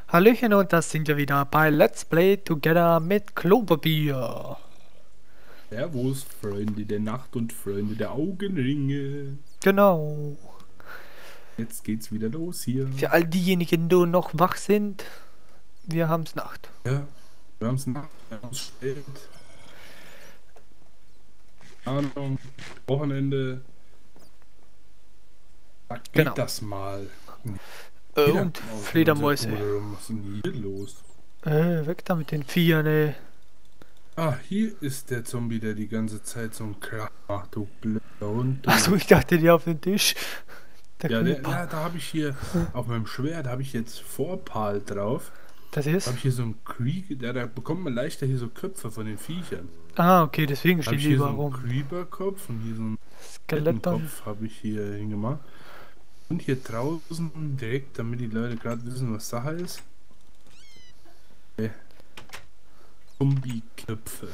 Hallöchen und das sind wir wieder bei Let's Play Together mit Klopapier. Servus, Freunde der Nacht und Freunde der Augenringe. Genau. Jetzt geht's wieder los hier. Für all diejenigen, die noch wach sind, wir haben's Nacht. Ja, wir haben's Nacht, wir haben's spät. Ahnung, Wochenende. Da Genau. geht das mal. Und Fledermäuse. Was ist denn hier los? Weg da mit den Vieren, ey. Ah, hier ist der Zombie, der die ganze Zeit so einen Krach macht, du blöder Hund. Du. Achso, ich dachte, die auf den Tisch. Der Ja, Creeper. da habe ich hier auf meinem Schwert, habe ich jetzt Vorpal drauf. Das Da ist? habe ich hier so einen Krieg, da bekommt man leichter hier so Köpfe von den Viechern. Ah, okay, deswegen Habe stehen ich die hier so überall einen rum. Creeper-Kopf und hier so einen Skeleton. Kettenkopf habe ich hier hingemacht. Und hier draußen direkt, damit die Leute gerade wissen, was Sache ist. Zombie-Knöpfe.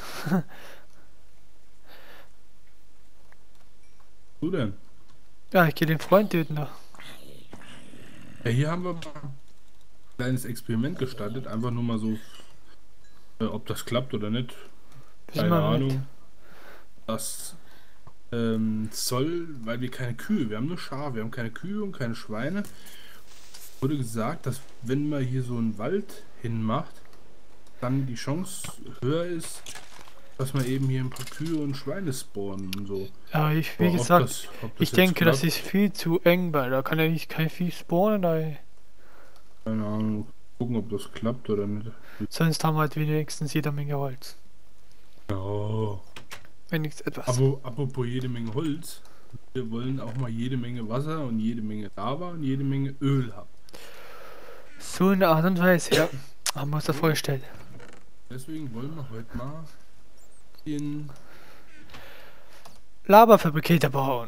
Du denn? Ja, ich gehe den Freund töten da. Ja, hier haben wir mal ein kleines Experiment gestartet. Einfach nur mal so, ob das klappt oder nicht. Wissen Keine wir nicht. Ahnung. Das soll, weil wir keine Kühe, wir haben nur Schafe, wir haben keine Kühe und keine Schweine. Wurde gesagt, dass wenn man hier so einen Wald hinmacht, dann die Chance höher ist, dass man eben hier ein paar Kühe und Schweine spawnen und so. Ja, wie Aber gesagt, ob das ich jetzt denke, das klappt, ist viel zu eng, weil da kann ja nicht kein Vieh spawnen, ey. keine Ahnung. Gucken, ob das klappt oder nicht. Sonst haben wir halt wenigstens jede Menge Holz. Ja. Wenigstens etwas. Aber apropos jede Menge Holz, wir wollen auch mal jede Menge Wasser und jede Menge Lava und jede Menge Öl haben. So in der Art und Weise, ja. Haben wir uns das vorgestellt. Deswegen wollen wir heute mal den Lava-Fabrikator bauen.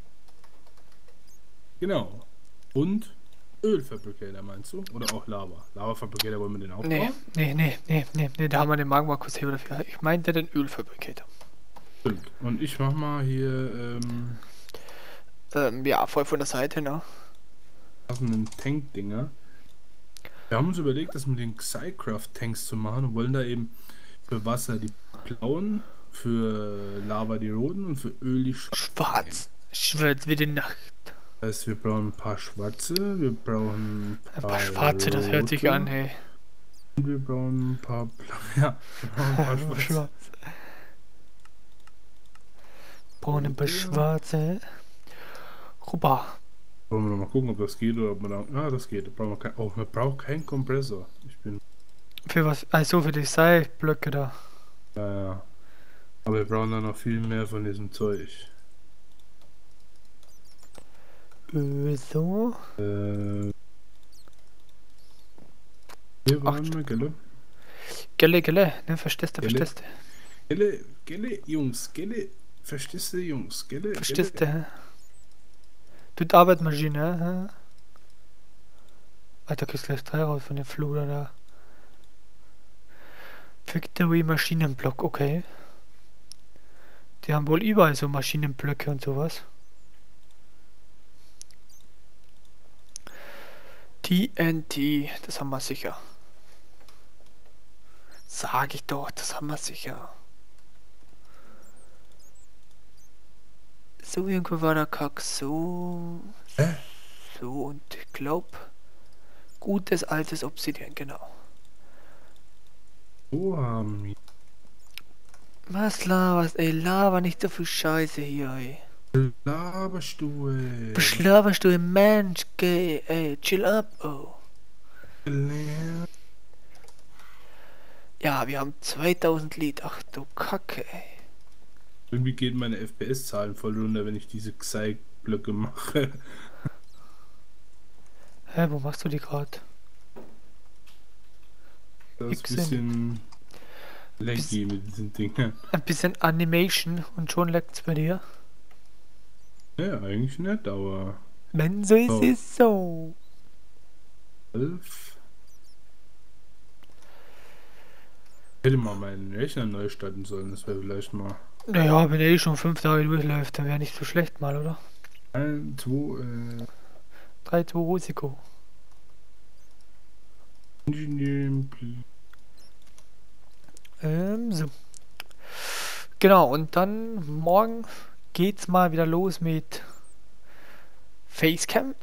genau. Und Ölfabrikator meinst du? Oder auch Lava? Lava-Fabrikator wollen wir den auch Nee, bauen? nee, da haben wir den Magma-Kusheber dafür. Ich meinte den Ölfabrikator. Stimmt. Und ich mach mal hier Ja, voll von der Seite, ne? passenden Tank-Dinger. Wir haben uns überlegt, das mit den Xycraft-Tanks zu machen und wollen da eben für Wasser die blauen, für Lava die roten und für Öl die schwarzen. Schwarz. Schwarz wie die Nacht. Das heißt, wir brauchen ein paar schwarze, wir brauchen Ein paar Schwarze, das hört sich rote an, hey. und wir brauchen ein paar ja, wir brauchen ein paar schwarze. Schwarz. Brauchen ein paar Schwarze. Rüber. Wollen wir noch mal gucken, ob das geht oder ob man da. Ah, das geht. Da brauchen wir kein, oh, man braucht keinen Kompressor. Ich bin. Für was? Also für die Seilblöcke da. Ja. Aber wir brauchen dann noch viel mehr von diesem Zeug. So. Hier waren wir, gell? Gelle, ne, verstehst du. Gelle, Jungs, Gelle. Verstehst du, Jungs? Gelle. Verstehst du, hä? Du die Arbeitsmaschine, hä? Alter, kriegst gleich 3 raus von der Fluder da. Factory Maschinenblock, okay. Die haben wohl überall so Maschinenblöcke und sowas. TNT, das haben wir sicher. Sag ich doch, das haben wir sicher. So irgendwo war der Kack, so. Hä? So und ich glaub. Gutes altes Obsidian, genau. So haben wir. Was laberst, ey, laber nicht so viel Scheiße hier, ey. Laberstuhl. Was laberst du, Mensch, geh, ey, chill up, oh. Ja, wir haben 2000 Lied, ach du Kacke, ey. Irgendwie gehen meine FPS-Zahlen voll runter, wenn ich diese Xy-Blöcke mache. Hä, wo machst du die gerade? Das ist X ein bisschen laggy mit diesen Dingen. Ein bisschen Animation und schon leckt's bei dir. Ja, eigentlich nicht, aber. Wenn so ist Oh. es so. 12. Hätte mal meinen Rechner neu starten sollen, das wäre vielleicht mal. Naja, wenn er eh schon 5 Tage durchläuft, dann wäre nicht so schlecht mal, oder? 1, 2, 3, 2, Risiko. Engineering. So. Genau, und dann morgen geht's mal wieder los mit Facecam.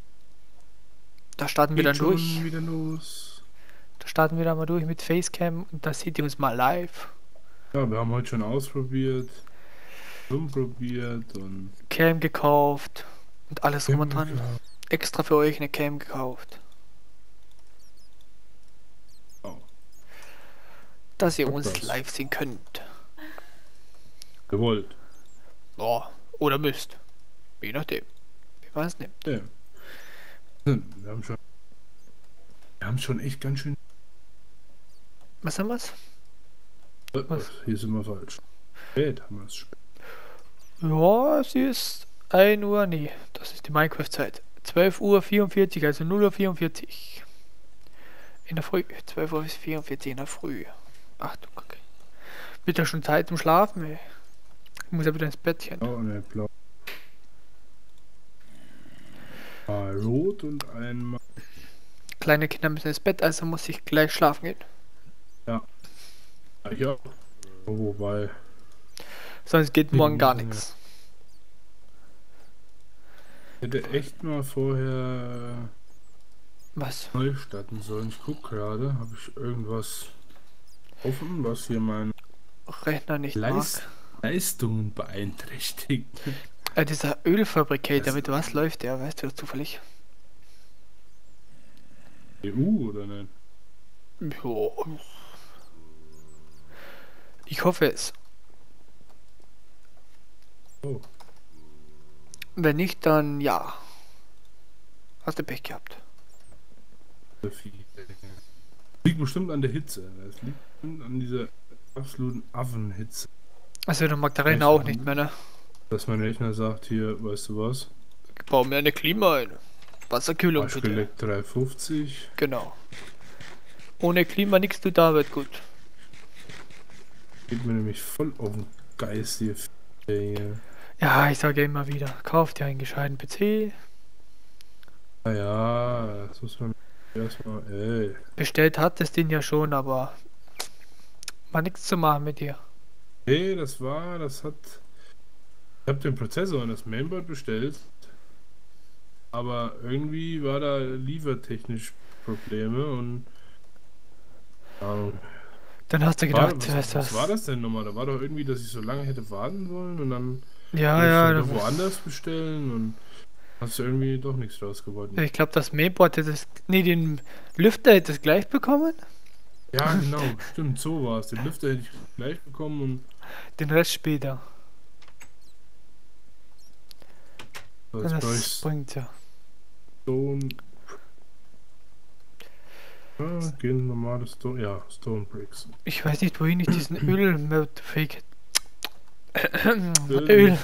Da starten wir Geht dann durch. schon wieder los. Da starten wir dann mal durch mit Facecam und da seht ihr uns mal live. Ja, wir haben heute schon ausprobiert, rumprobiert und Cam gekauft und alles drum und dran. ja. Extra für euch eine Cam gekauft. Oh, Dass ihr Ob uns das. live sehen könnt. gewollt. Ja, oder müsst. Je nachdem. Wie man es nimmt. Ja. Wir haben schon echt ganz schön. Was haben wir's? Was? Hier sind wir falsch. Spät haben wir es spät. Ja, es ist 1 Uhr, nee, das ist die Minecraft-Zeit. 12:44 Uhr, also 0:44 Uhr. In der Früh. 12 Uhr bis 44 in der Früh. Ach du Kacke. Wird ja schon Zeit zum Schlafen, ey. Ich muss ja wieder ins Bettchen. Blau und blau. Mal rot und einmal. Kleine Kinder müssen ins Bett, also muss ich gleich schlafen gehen. Ja. Ja. Wobei. Sonst geht morgen gar nichts. Ich hätte echt mal vorher Was? neu starten sollen. Ich guck gerade, habe ich irgendwas offen, was hier meine Rechner nicht mag. Leistungen beeinträchtigt. Dieser Ölfabrikator, mit was läuft der? Weißt du das zufällig? EU oder nicht? Jo. Ich hoffe es. Oh. Wenn nicht, dann ja. Hast du Pech gehabt. Liegt bestimmt an der Hitze. Es liegt bestimmt an dieser absoluten Affenhitze. Also du magst der Rechner auch nicht mehr, ne? Dass mein Rechner sagt hier, weißt du was? Ich baue mir eine Klima ein. Wasserkühlung bitte. Waschgelegt 350. Genau. Ohne Klima nichts tut, da wird gut. Geht mir nämlich voll auf den Geist hier. Ja, ich sage immer wieder, kauft dir einen gescheiten PC. Naja, das muss man erstmal, Bestellt hat es den ja schon, aber war nichts zu machen mit dir. Nee, das hat. Ich habe den Prozessor und das Mainboard bestellt. Aber irgendwie war da liefertechnisch Probleme und. Dann hast du gedacht, Was war das denn nochmal? Da war doch irgendwie, dass ich so lange hätte warten sollen und dann Ja, musste ja. ich doch woanders bestellen und hast du irgendwie doch nichts draus geworden. Ich glaube, das Mainboard hätte es. Nee, den Lüfter hätte es gleich bekommen. Ja, genau, stimmt, so war es. Den Lüfter hätte ich gleich bekommen und Den Rest später. so, Und jetzt brauche das ich bringt ja. Stone. Ja, gehen normale Stone. Ja, Stone Bricks. Ich weiß nicht, wohin ich diesen Öl-Fake. Öl.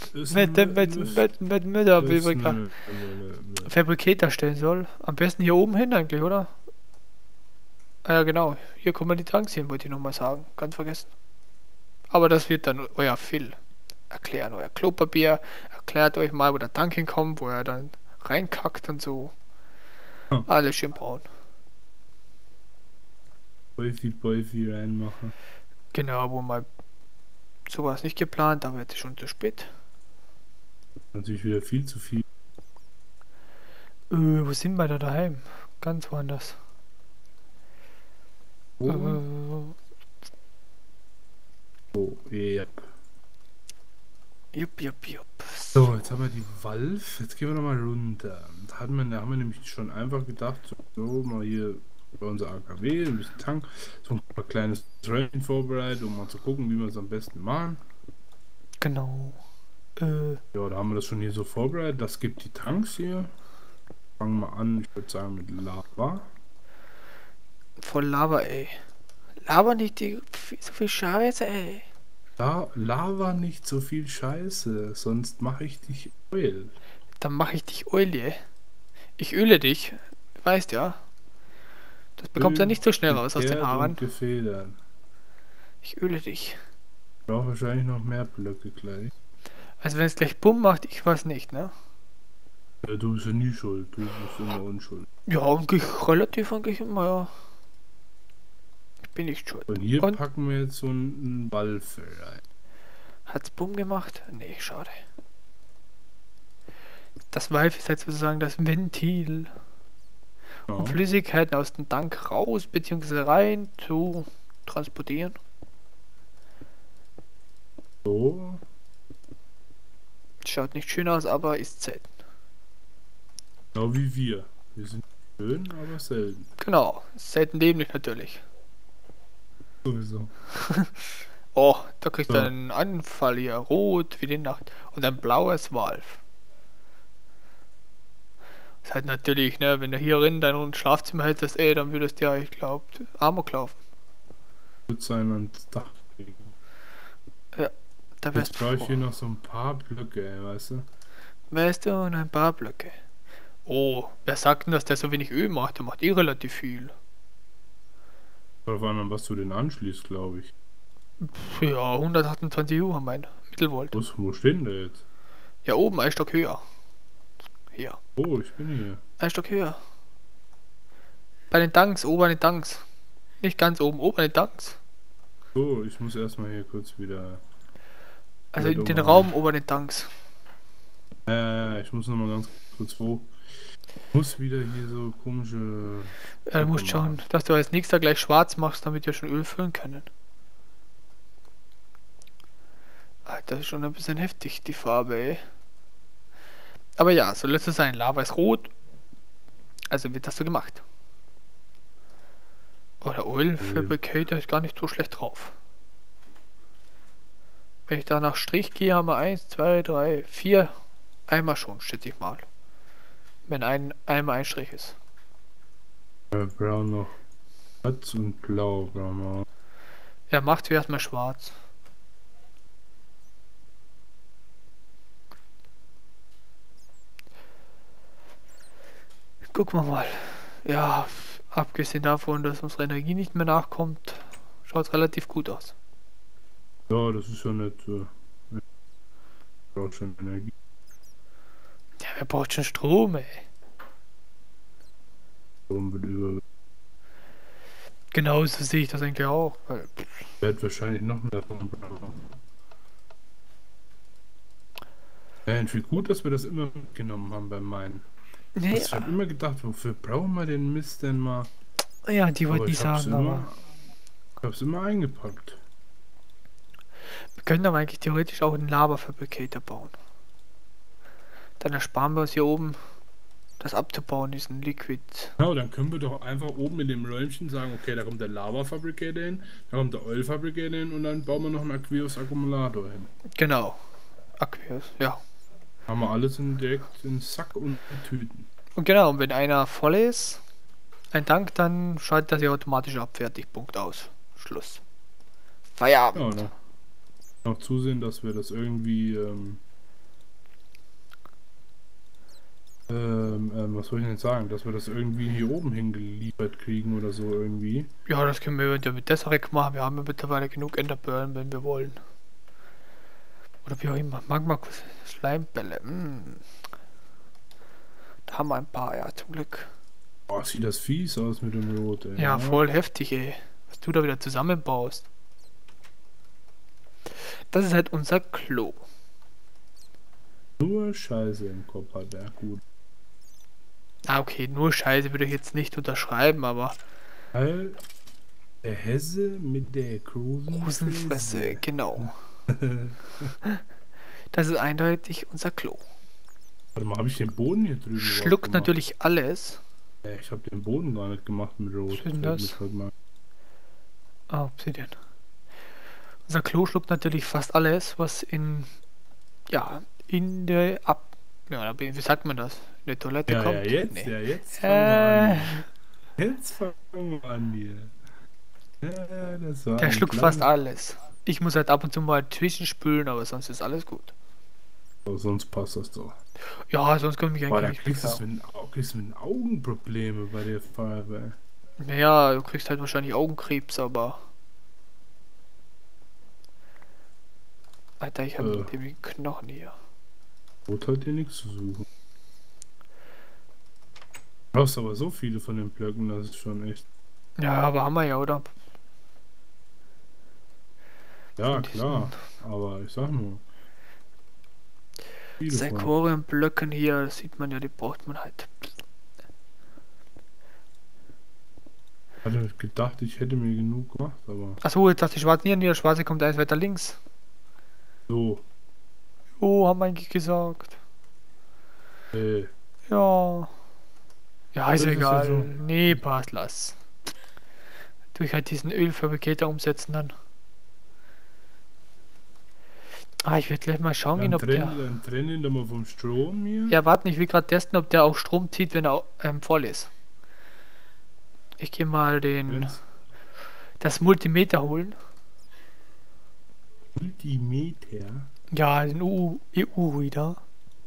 Mit Fabricator stellen soll. Am besten hier oben hin eigentlich, oder? Ah ja, genau. Hier kommen die Tanks hin, wollte ich nochmal sagen. Ganz vergessen. Aber das wird dann euer Phil erklären. Euer Klopapier erklärt euch mal, wo der Tank hinkommt, wo er dann reinkackt und so. Hm. Alles schön braun. Teufel reinmachen. Genau, wo mal sowas nicht geplant, aber jetzt ist schon zu spät. Natürlich wieder viel zu viel. Wo sind wir da daheim? Ganz woanders. Oh, ja. Jupp. So, jetzt haben wir die Valve. Jetzt gehen wir nochmal runter. Da haben wir nämlich schon einfach gedacht, so mal hier bei unser AKW, ein bisschen Tank, so ein paar kleines Training vorbereitet, um mal zu gucken, wie wir es am besten machen. Genau. Ja, da haben wir das schon hier so vorbereitet. Das gibt die Tanks hier. Fangen wir an, ich würde sagen, mit Lava. Voll Lava, ey. Lava nicht so viel Scheiße, ey. Lava nicht so viel Scheiße, sonst mache ich dich Öl. Dann mache ich dich Olie. Ich öle dich. Weißt ja. Das bekommst du ja nicht so schnell raus aus den Haaren. Gefedert. Ich öle dich. Ich brauche wahrscheinlich noch mehr Blöcke gleich. Also wenn es gleich Bumm macht, ich weiß nicht, ne? Ja, du bist ja nie schuld, du bist immer unschuld. Ja, eigentlich relativ eigentlich immer, ja. Ich bin nicht schuld. Und hier Und packen wir jetzt so einen Wallfell ein. hat's Bumm gemacht? Nee, schade. Das Valve ist jetzt sozusagen das Ventil, um Ja, Flüssigkeiten aus dem Tank raus bzw. rein zu transportieren. so. Schaut nicht schön aus, aber ist selten. Genau wie wir. Wir sind schön, aber selten. Genau, ist selten dämlich natürlich. Sowieso. Oh, da kriegt er So. einen Anfall hier, rot wie die Nacht und ein blaues Valve. Ist halt natürlich, ne, wenn du hier in dein Schlafzimmer hättest, dann würdest du ja, ich glaube, Amok laufen. Wird sein ans Dach legen. Ja, da wärst Jetzt du brauche ich froh. hier noch so ein paar Blöcke, ey, weißt du? Weißt du, und ein paar Blöcke. Oh, wer sagt denn, dass der so wenig Öl macht? Der macht eh relativ viel. Darauf an, was du den anschließt, glaube ich. Ja, 128 Uhr mein Mittelvolt. Wo steht denn der jetzt? Ja, oben, ein Stock höher. Hier, Oh, ich bin hier. ein Stock höher. Bei den Tanks, oben an den Tanks. Nicht ganz oben, oben an den Tanks. So, ich muss erstmal hier kurz wieder. Also in den Dumm Raum oben an den Tanks. Ich muss noch mal ganz kurz wo. Ich muss wieder hier so komische. Ja, du musst schauen, dass du als nächster gleich schwarz machst, damit wir schon Öl füllen können. Alter, das ist schon ein bisschen heftig, die Farbe, ey. Aber ja, soll es so sein. Lava ist rot. Also wird das so gemacht. Oh, der Oil Fabricator ist gar nicht so schlecht drauf. Wenn ich da nach Strich gehe, haben wir 1, 2, 3, 4 Eimer schon, schätze ich mal. Wenn ein Eimer ein Strich ist. Brown noch. Schwarz und blau, brauchen wir. Ja, macht zuerst mal schwarz. Gucken wir mal. Ja, abgesehen davon, dass unsere Energie nicht mehr nachkommt, schaut es relativ gut aus. Ja, das ist ja nicht. Braucht schon Energie. Ja, wer braucht schon Strom, ey? Warum wird über. Genauso sehe ich das eigentlich auch. Weil, Wird wahrscheinlich noch mehr davon brauchen. Ja, ich finde gut, dass wir das immer mitgenommen haben beim Meinen. nee, Ich habe immer gedacht, wofür brauchen wir den Mist denn mal? ja, die wollte Aber ich ich hab's sagen, immer, aber ich hab's immer eingepackt. wir können aber eigentlich theoretisch auch einen Lava-Fabricator bauen. Dann ersparen wir uns hier oben das abzubauen, diesen Liquid. Genau, dann können wir doch einfach oben in dem Räumchen sagen, okay, da kommt der Lava Fabricator hin, da kommt der Oil Fabricator hin und dann bauen wir noch einen Aqueous Akkumulator hin. Genau. Aqueous, ja. Haben wir alles direkt in Sack und in Tüten. Und genau, und wenn einer voll ist, ein Tank, dann schaltet er sich automatisch ab. Fertig, Punkt aus. Schluss. Ja, Feierabend. noch zusehen, dass wir das irgendwie, was soll ich denn sagen, dass wir das irgendwie hier oben hingeliefert kriegen oder so irgendwie. Ja, das können wir ja mit Desarek machen. Wir haben ja mittlerweile genug Enderpearlen, wenn wir wollen. Oder wie auch immer. Magma Schleimbälle. Da haben wir ein paar, ja, zum Glück. Boah, sieht das fies aus mit dem Rot, ey. Ja, voll heftig, ey. Was du da wieder zusammenbaust. Das ist halt unser Klo. Nur Scheiße im Kopf hat er, gut. Ah, okay, nur Scheiße würde ich jetzt nicht unterschreiben, aber Weil der Hesse mit der großen Rosenfresse, genau. Das ist eindeutig unser Klo. Warte mal, habe ich den Boden hier drüben überhaupt Schluckt gemacht? natürlich alles. Ich habe den Boden gar nicht gemacht mit Rot. Was ist denn Fällt das? mir grad mal. Ah, Obsidian. Unser Klo schluckt natürlich fast alles, was in der wie sagt man das? In der Toilette Ja, kommt? jetzt, Nee. ja, jetzt fangen wir Äh, an. Jetzt fangen wir an hier. Ja, das war der ein schluckt kleines- fast alles. Ich muss halt ab und zu mal zwischenspülen, aber sonst ist alles gut. Oh, sonst passt das doch. Ja, sonst können wir mich Boah, da eigentlich nicht kriegst du beklagen. mit den Augenprobleme bei der Feuerwehr. Naja, du kriegst halt wahrscheinlich Augenkrebs, aber. Alter, ich habe Äh. irgendwie Knochen hier. Rot hat hier nichts zu suchen. brauchst aber so viele von den Blöcken, das ist schon echt. Ja, aber haben wir ja, oder? Ja, Von klar. diesen Aber ich sag nur, viele von. Sekorienblöcken hier, das sieht man ja, die braucht man halt. Hatte gedacht, ich hätte mir genug gemacht, aber Achso, jetzt dachte ich, schwarz hier, der schwarze kommt eins weiter links. so. Oh, haben wir eigentlich gesagt. Äh, Ja. Ja, ist das ist ja egal. so. Nee, passt, lass. Durch halt diesen Ölfabrikator umsetzen dann. Ah, ich werde gleich mal schauen gehen, ob der... Dann trenn ihn doch mal vom Strom hier. Ja, warte, ich will gerade testen, ob der auch Strom zieht, wenn er voll ist. Ich gehe mal Wenn's das Multimeter holen. Multimeter. Ja, den EU-Reader.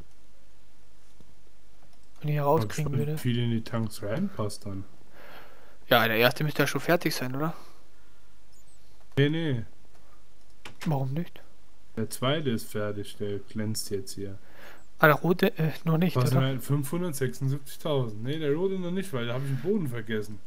Wenn ich hier Mal rauskriegen gespannt, würde. wie viel in die Tanks reinpasst dann. Ja, der erste müsste ja schon fertig sein, oder? Nee, nee. Warum nicht? Der zweite ist fertig, der glänzt jetzt hier. Ah, der rote noch nicht, Was oder? sind 576.000? Nee, der rote noch nicht, weil da habe ich den Boden vergessen.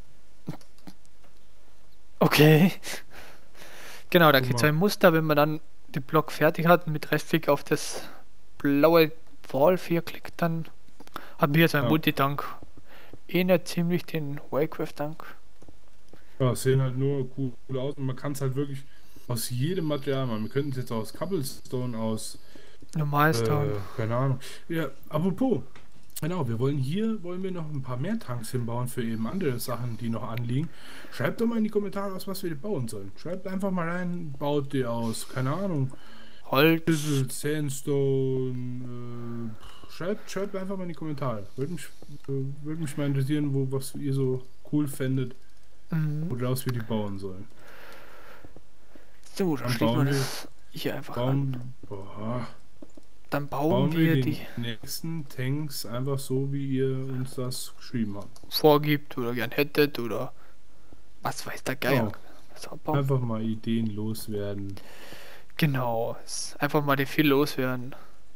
Okay. Genau, da Guck gibt es mal. ein Muster, wenn man dann den Block fertig hat und mit Rechtsklick auf das blaue Wall 4 klickt, dann haben wir jetzt einen Ja. Multitank. Ähnelt ziemlich den Waycraft-Tank. Ja, sehen halt nur cool aus und man kann es halt wirklich aus jedem Material machen. Wir könnten es jetzt aus Cobblestone, aus, Normalstone. keine Ahnung. Ja, apropos, genau, wollen wir noch ein paar mehr Tanks hinbauen für eben andere Sachen, die noch anliegen. Schreibt doch mal in die Kommentare, aus was wir bauen sollen. Schreibt einfach mal rein, baut die aus, keine Ahnung, Holz. Chisel, Sandstone, schreibt einfach mal in die Kommentare. Würde mich mal interessieren, was ihr so cool fändet, Mhm. woraus wir die bauen sollen. So, dann Dann schließen wir bauen das hier einfach an. Dann Bauen bauen wir wir die die nächsten Tanks einfach so, wie ihr uns das geschrieben habt. vorgibt oder gern hättet oder was weiß der Geier. Ja. Das abbauen. Einfach mal Ideen loswerden. Genau, einfach mal die viel loswerden.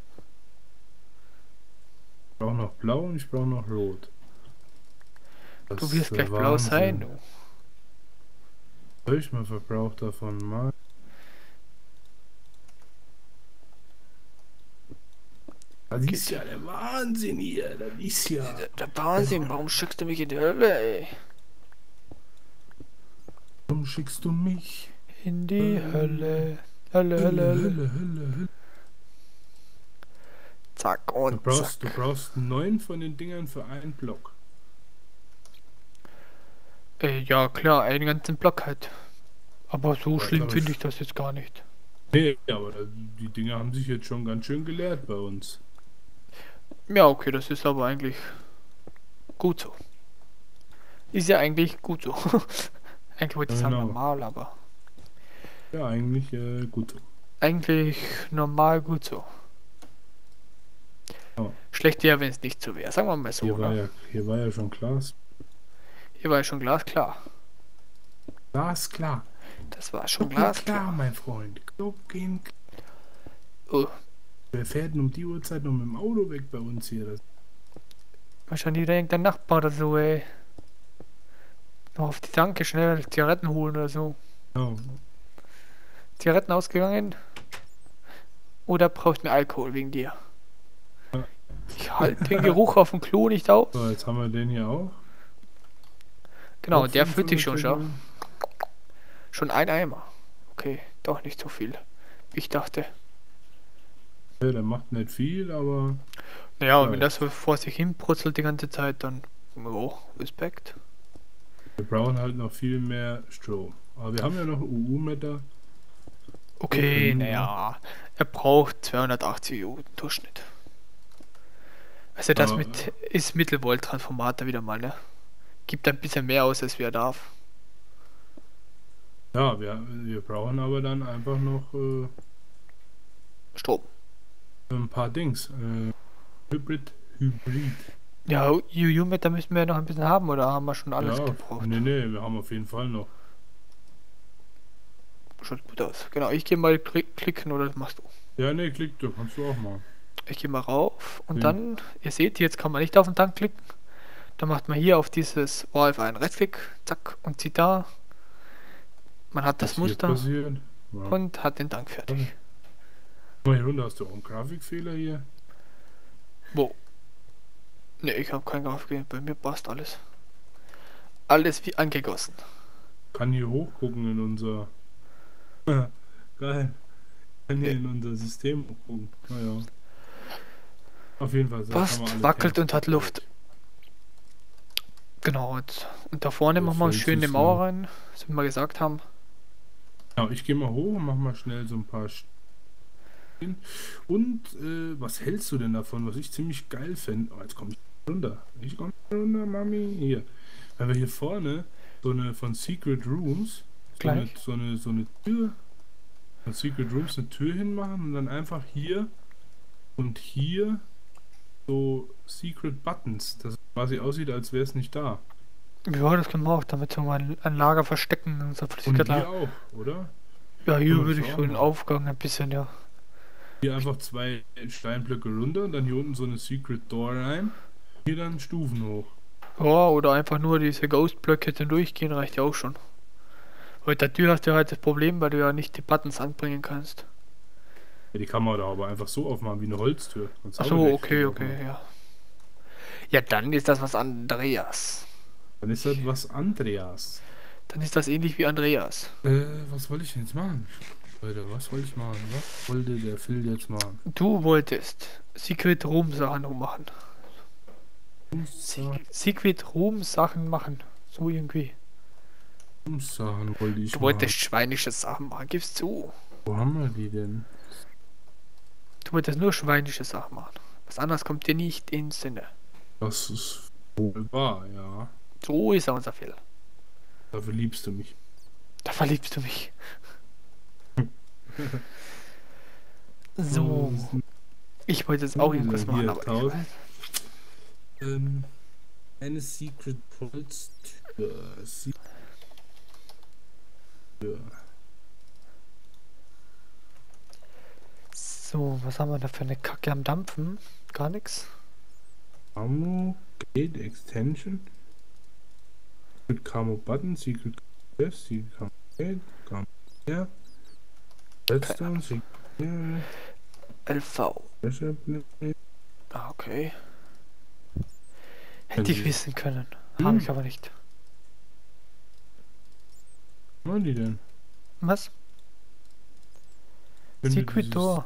Ich brauche noch blau und ich brauche noch rot. Das Du wirst ist gleich der blau sein, Wahnsinn. du. Soll ich mal Verbrauch davon mal? Das ist ja der Wahnsinn hier. Das ist ja. Der Wahnsinn, warum schickst du mich in die Hölle, ey? Warum schickst du mich? In die Hölle. Hölle, Hölle, Hölle. Hölle. Zack Du und brauchst zack. 9 von den Dingern für einen Block. Ja klar, einen ganzen Block halt. Aber so Ja, schlimm glaub finde ich. ich das jetzt gar nicht. Nee, aber die Dinger haben sich jetzt schon ganz schön gelehrt bei uns. Ja, okay, das ist aber eigentlich gut so. Ist ja eigentlich gut so. Eigentlich wollte ich sagen Genau. normal, aber Ja, eigentlich gut so. eigentlich normal gut so. Ja. Schlecht wäre, wenn es nicht so wäre. Sagen wir mal so. Hier war ja schon Glas. Hier war ja schon glasklar. Glasklar. Das war schon Klar, glasklar. mein Freund. Gehen. Oh, Wer fährt denn um die Uhrzeit noch mit dem Auto weg bei uns hier? wahrscheinlich denkt der Nachbar oder so, ey. Noch auf die Tanke schnell Zigaretten holen oder so. Ja. Zigaretten ausgegangen? Oder braucht mir Alkohol wegen dir? Ja. Ich halte den Geruch auf dem Klo nicht aus. So, jetzt haben wir den hier auch. Genau, Auch der fühlt dich schon, 500 schau. Schon ein Eimer. Okay, doch nicht so viel. Ich dachte. Ja, der macht nicht viel, aber Naja, Ja. wenn das so vor sich hin brutzelt die ganze Zeit, dann. Oh, Respekt. wir brauchen halt noch viel mehr Strom. Aber wir haben ja noch UU-Meter. Okay, Okay. naja. Er braucht 280 Joule Durchschnitt. Also das Aber- ist Mittelvolt-Transformator wieder mal, ne? Gibt ein bisschen mehr aus, als wir darf. Ja, wir brauchen aber dann einfach noch Strom. ein paar Dings. Hybrid. Ja, UU-Met, da müssen wir ja noch ein bisschen haben, oder haben wir schon alles Ja, gebraucht? nee, wir haben auf jeden Fall noch. Schaut gut aus. Genau, ich gehe mal klicken, oder das machst du. Ja, nee, klick, du kannst du auch mal. Ich gehe mal rauf und Ja. dann, ihr seht, jetzt kann man nicht auf den Tank klicken. Dann macht man hier auf dieses Valve einen Rechtsklick, zack, und zieht da. Man hat das Was hier Muster passiert? Ja. und hat den Tank fertig. Mal hier runter, hast du auch einen Grafikfehler hier? Wo? Ne, ich habe keinen Grafik, bei mir passt alles. Alles wie angegossen. Kann hier hochgucken in unser... Geil. Kann hier in unser System hochgucken. Naja. Auf jeden Fall. Passt, wackelt und hat Luft. Genau, und da vorne machen wir schön eine Mauer rein, so wie wir gesagt haben. Ja, ich gehe mal hoch und mach mal schnell so ein paar Stehen. Und was hältst du denn davon, was ich ziemlich geil fände? Oh, jetzt komme ich runter. Ich komme runter, Mami. Hier. Weil wir hier vorne so eine von Secret Rooms, so eine Tür, von Secret Rooms eine Tür hinmachen und dann einfach hier und hier so Secret Buttons, dass es quasi aussieht, als wäre es nicht da. Ja, das können wir auch, damit wir mal ein Lager verstecken. Unser Und hier auch, oder? Ja, hier Können wir würde das ich auch so den machen? Aufgang ein bisschen, ja. Hier einfach 2 Steinblöcke runter und dann hier unten so eine Secret Door rein. Hier dann Stufen hoch. Ja, oder einfach nur diese Ghost-Blöcke dann durchgehen, reicht ja auch schon. Bei der Tür hast du halt das Problem, weil du ja nicht die Buttons anbringen kannst. Ja, die kann man da aber einfach so aufmachen wie eine Holztür. Achso, okay, ja. Ja, dann ist das was Andreas. Dann ist das was Andreas. Dann ist das ähnlich wie Andreas. Was wollte ich denn jetzt machen? Leute, was wollte ich machen? Was wollte der Phil jetzt machen? Du wolltest Secret Room Sachen machen. Secret Room Sachen machen. So irgendwie. Sachen wollte ich Du machen. wolltest schweinische Sachen machen, gib's zu. Wo haben wir die denn? Du wolltest nur schweinische Sachen machen. Was anderes kommt dir nicht in den Sinne. Das ist wohl wahr, ja. So ist unser Fehler. Dafür liebst du mich. Da verliebst du mich. So. Ich wollte jetzt auch irgendwas machen, aber ich weiß. Eine Secret Holztür. So, was haben wir da für eine Kacke am Dampfen? Gar nichts. Camo, Gate, Extension. Secret Camo Button, Secret Yes, Secret Camo Gate, Camo Air. Redstone, Secret LV. Ah, okay. Hätte ich wissen können. Habe ich aber nicht. Was machen die denn? Was? Wenn du Secret Door.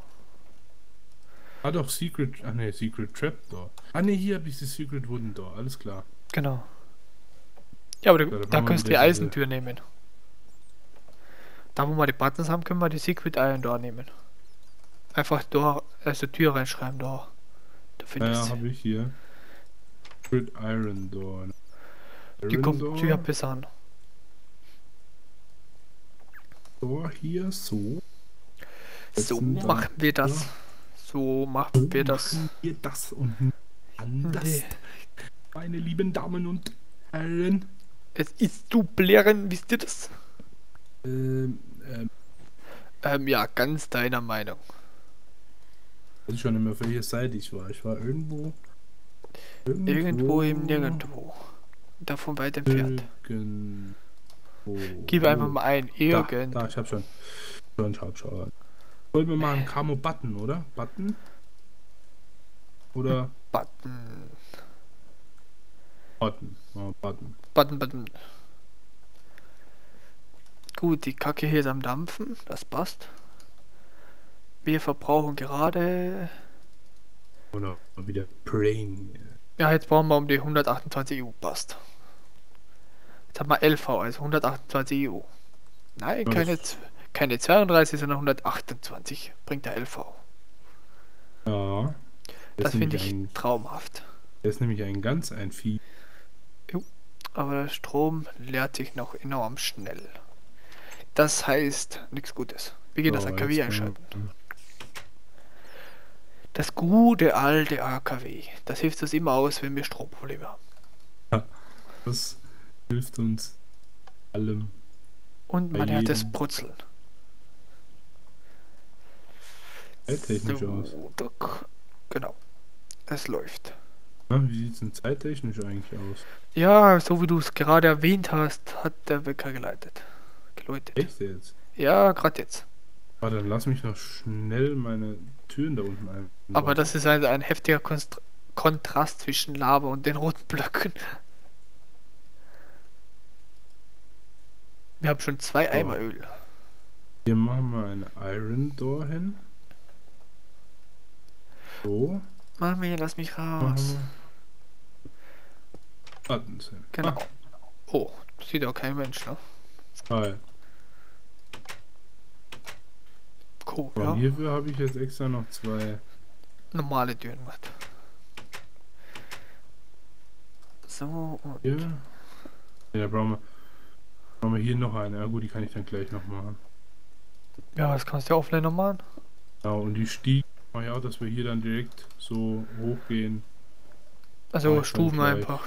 Ah doch, Secret... Ach ne, Secret Trap Door. Ah ne, hier habe ich die Secret Wooden Door. Alles klar. Genau. Ja, aber Ja, da kannst du die Eisentür nehmen. Da wo wir die Buttons haben, können wir die Secret Iron Door nehmen. Einfach Door, also Tür reinschreiben, Door. Da findest Ja, habe ich hier. Secret Iron Door. Die kommt Tür besser an. Door hier, so. So machen wir das. So machen wir das. Machen wir das und anders. Nee. Meine lieben Damen und Herren. Es ist zu blären, wisst ihr das? Ja, ganz deiner Meinung. Ich weiß schon nicht mehr, auf welcher Seite ich war. Ich war irgendwo. Irgendwo im Nirgendwo. Davon weit entfernt. Gib einfach mal ein. Irgendwo. Da, ich hab schon. Ich hab schon. Wollen wir mal einen Camo Button, oder? Button? Oder? Button. Button. Oh, Button. Button. Gut, die Kacke hier ist am Dampfen. Das passt. Wir verbrauchen gerade... Oder wieder Brain. Ja, jetzt brauchen wir um die 128 EU. Passt. Jetzt haben wir LV, also 128 EU. Nein, keine 32, sondern 128 bringt der LV. Ja. Das finde ich traumhaft. Das ist nämlich ein Vieh. Jo, aber der Strom leert sich noch enorm schnell. Das heißt nichts Gutes. Wie geht das AKW einschalten? Das gute alte AKW. Das hilft uns immer aus, wenn wir Stromprobleme haben. Ja, das hilft uns allem. Und man hört das Brutzeln. Technisch aus. Genau. Es läuft. Na, wie sieht es denn zeittechnisch eigentlich aus? Ja, so wie du es gerade erwähnt hast, hat der Wecker geläutet. Echt jetzt? Ja, gerade jetzt. Warte, dann lass mich noch schnell meine Türen da unten Aber einbauen. das ist also ein heftiger Kontrast zwischen Lava und den roten Blöcken. Wir haben schon 2 So, Eimer Öl. hier machen wir eine Iron Door hin. So, Mami, lass mich machen raus. wir Buttons hin. Genau. Oh, sieht auch kein Mensch, ne? Geil. Cool, So, und ja. hierfür habe ich jetzt extra noch 2. Normale Türen gemacht. So, und Hier. Ja, da brauchen wir hier noch eine. Ja gut, die kann ich dann gleich noch machen. ja, das kannst du ja offline noch machen. Genau, und die Stiege mache ich auch, dass wir hier dann direkt so hochgehen. Mach Also ich dann Stufen gleich. einfach.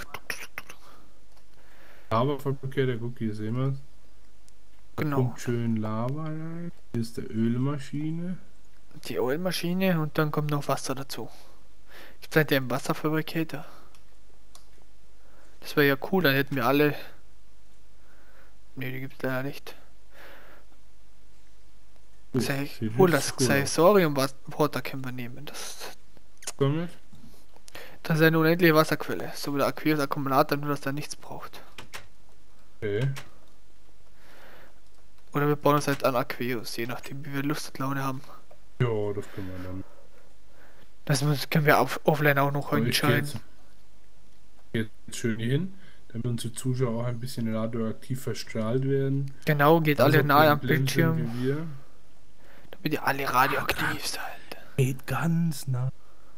Lavafabrikator, guck, hier sehen wir es. Da Genau. kommt schön Lava rein. Hier ist der Ölmaschine. Die Ölmaschine und dann kommt noch Wasser dazu. Gibt es halt einen Wasserfabrikator? Das wäre ja cool, dann hätten wir alle. Ne, die gibt es leider nicht. Oh, sieht Wohl richtig das cool aus. Xaisorium Water können wir nehmen. Damit? Das ist eine unendliche Wasserquelle. So wie der Aquarius Akkumulator, nur dass der nichts braucht. Okay. Oder wir bauen uns halt an Aquarius, je nachdem wie wir Lust und Laune haben. Ja, das können wir dann. Können wir offline auch noch So, ich gehe entscheiden. jetzt schön hier hin, damit unsere Zuschauer auch ein bisschen radioaktiv verstrahlt werden. Genau, geht Also alle nahe am blenden Bildschirm, wie wir. damit ihr alle radioaktiv seid. Geht ganz nah.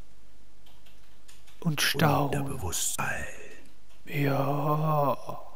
Und Stau. Bewusstsein. Ja.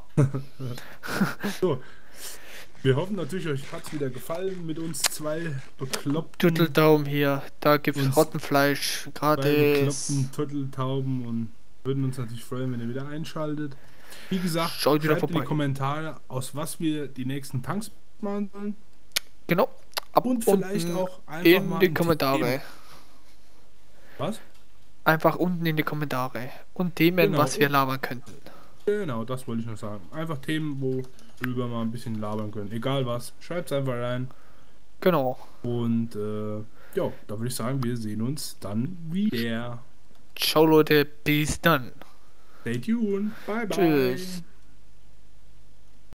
So, wir hoffen natürlich, euch hat es wieder gefallen mit uns 2 bekloppten, Turteldaumen hier. Da gibt's Uns Rottenfleisch. 2 Gratis. bekloppten Turteltauben und würden uns natürlich freuen, wenn ihr wieder einschaltet. Wie gesagt, Schaut wieder schreibt in die vorbei. Kommentare, aus was wir die nächsten Tanks machen sollen. Genau. Ab Und vielleicht unten auch einfach in mal die ein Kommentare. Thema. Was? Einfach unten in die Kommentare. Und Themen, Genau. was wir labern könnten. Genau, das wollte ich noch sagen. Einfach Themen, worüber wir mal ein bisschen labern können. Egal was, schreibt es einfach rein. Genau. Und ja, da würde ich sagen, wir sehen uns dann wieder. Ciao Leute, bis dann. Stay tuned. Bye bye. Tschüss.